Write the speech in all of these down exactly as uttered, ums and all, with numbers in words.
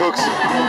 guckst.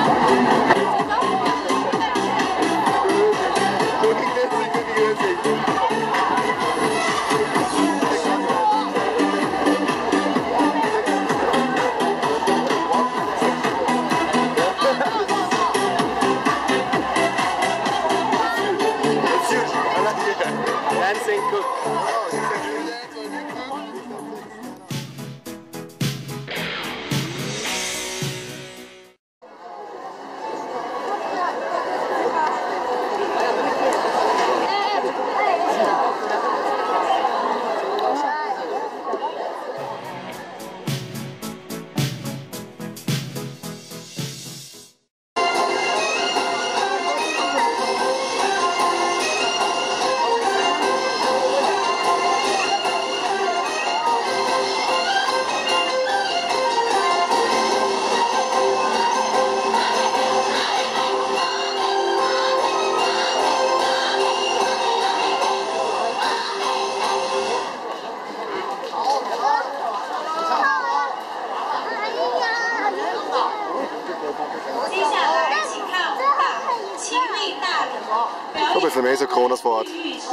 So ein bisschen mehr so Kronosfahrt.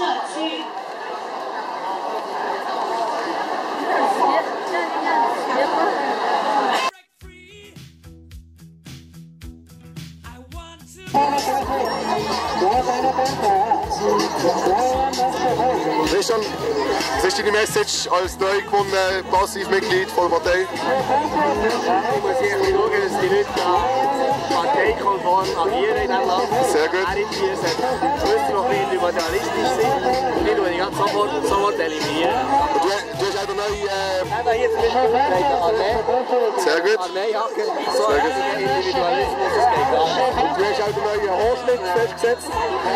Christian, was ist deine Message als neu gewonnener Passivmitglied von der Partei? Ich muss irgendwie schauen, dass die Leute parteikonform agieren in diesem Land. Sehr gut. Irgendwie müssen noch ein bisschen individualistisch sein. Die tue ich sofort, sofort eliminieren. Und du, du hast auch neue... Äh... Eben hier zum Beispiel eine Armee. Sehr gut. Armeehacker. So ein Individualismus, das geht gar nicht. Und du hast auch den neuen Haarschnitt festgesetzt.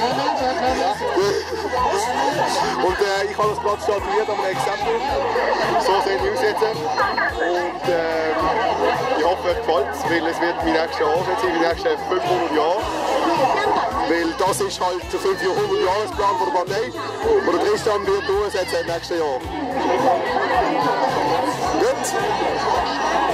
Und äh, ich habe das Blatt statuiert an einem Exempel. So sehen die aus jetzt. Und äh, ich hoffe, euch gefällt es, weil es wird mein nächstes Jahr sein, die nächsten fünfhundert Jahre. Weil das ist halt der fünfhundert-Jahresplan der Partei. Und der Christian wird durchsetzen im nächsten Jahr. Gut.